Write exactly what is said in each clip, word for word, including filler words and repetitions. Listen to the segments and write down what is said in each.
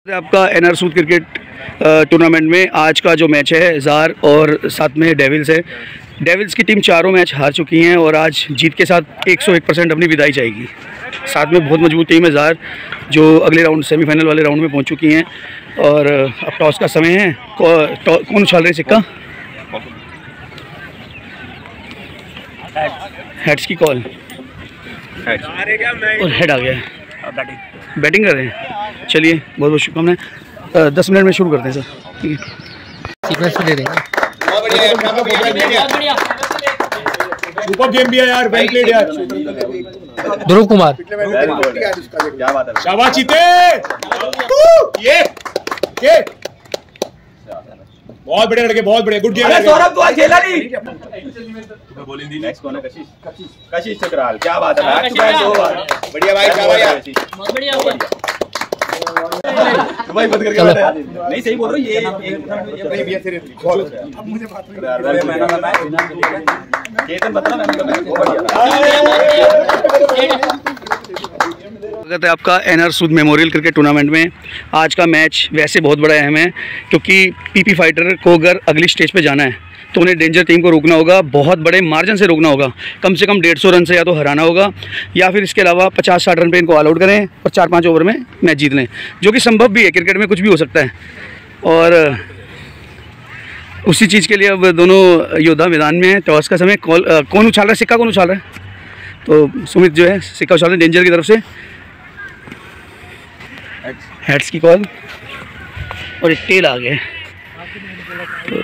आपका एनआर सूद cricket tournament में आज का जो मैच है ज़ार और साथ में डेविल्स है। डेविल्स की टीम चारों मैच हार चुकी हैं और आज जीत के साथ एक सौ एक परसेंट अपनी विदाई चाहेगी। साथ में बहुत मजबूत टीम है ज़ार, जो अगले राउंड सेमीफाइनल वाले राउंड में पहुंच चुकी हैं। और अब टॉस का समय है। कौन उछाल रहे हैं सिक्का? हेड्स की कॉल और हेड आ गया है। बैटिंग कर रहे हैं। चलिए, बहुत बहुत शुभकामनाएं। दस मिनट में शुरू करते हैं सर। ठीक है, सीक्वेंस पे दे देंगे। सुपर गेम भी है यार, वेल प्लेड यार। ध्रुव कुमार, क्या बात है, शाबाश चीते। ये ये बहुत बढ़िया लड़के, बहुत बढ़िया, गुड गेम। अरे सौरभ तो आज खेला नहीं। बॉलिंग दी नेक्स्ट कौन है? कशिश कशिश चक्राल, क्या बात है, बैक टू बैक दो बार। बढ़िया भाई, शाबाश यार, बहुत बढ़िया भाई। बंद करके बैठा है। नहीं सही बोल रहे हो, ये एक भी सिर्फ कॉल अब मुझे बात नहीं यार। अरे मैंने मैं चेतन बता रहा, मैंने बहुत बढ़िया। स्वागत है आपका N R Sood memorial cricket tournament में। आज का मैच वैसे बहुत बड़ा अहम है, क्योंकि पीपी फाइटर को अगर अगली स्टेज पे जाना है तो उन्हें डेंजर टीम को रोकना होगा, बहुत बड़े मार्जिन से रोकना होगा। कम से कम डेढ़ सौ रन से या तो हराना होगा, या फिर इसके अलावा पचास साठ रन पे इनको ऑल आउट करें और चार पाँच ओवर में मैच जीत लें, जो कि संभव भी है। क्रिकेट में कुछ भी हो सकता है। और उसी चीज़ के लिए अब दोनों योद्धा मैदान में हैं। टॉस का समय। कॉल कौन उछाल रहा है? सिक्का कौन उछाल रहा है? तो सुमित जो है सिक्का उछाल रहे हैं डेंजर की तरफ से। हेड्स की कॉल और एक टेल आ गया, तो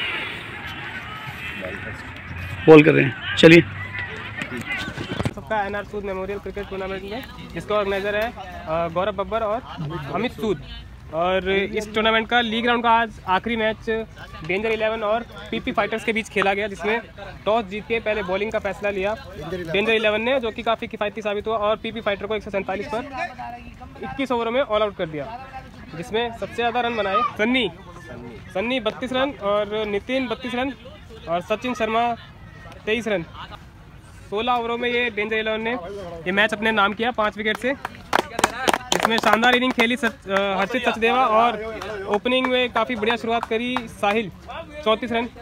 बॉल कर रहे हैं। चलिए, सबका N R Sood memorial cricket tournament में, जिसका ऑर्गेनाइजर है गौरव बब्बर और अमित सूद। और इस टूर्नामेंट का लीग राउंड का आज आखिरी मैच डेंजर इलेवन और पीपी फाइटर्स के बीच खेला गया, जिसमें टॉस जीत के पहले बॉलिंग का फैसला लिया डेंजर इलेवन ने, जो कि काफ़ी किफ़ायती साबित हुआ और पीपी फाइटर को एक सौ सैंतालीस पर इक्कीस ओवरों में ऑल आउट कर दिया, जिसमें सबसे ज़्यादा रन बनाए सन्नी सन्नी बत्तीस रन और नितिन बत्तीस रन और सचिन शर्मा तेईस रन। सोलह ओवरों में ये डेंजर इलेवन ने ये मैच अपने नाम किया पाँच विकेट से। इसमें शानदार इनिंग खेली हर्षित सचदेवा और ओपनिंग में काफ़ी बढ़िया शुरुआत करी साहिल, चौंतीस रन।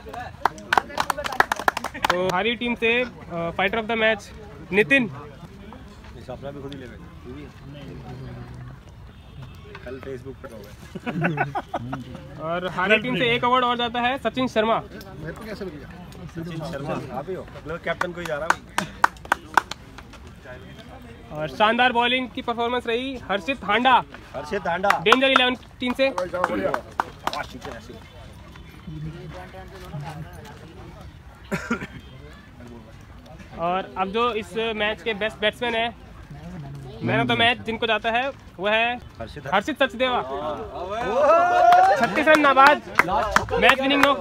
तो हारी टीम से fighter of the match Nitin. कल फेसबुक पे होगा। और हारी टीम से एक अवार्ड और जाता है सचिन शर्मा। मेरे को कैसे मिल गया? सचिन शर्मा आप ही हो, मतलब कैप्टन को ही जा रहा हूं। और शानदार बॉलिंग की परफॉर्मेंस रही Harshit Handa Harshit Handa danger eleven team से। और अब जो इस मैच के बेस्ट बैट्समैन है, मैन ऑफ द मैच जिनको जाता है वो है हर्षित सचदेवा। छत्तीस रन नाबाद, मैच विनिंग नो।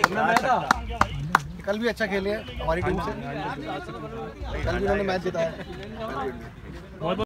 कल भी अच्छा खेले हमारी टीम से, कल भी उन्होंने मैच जिताया।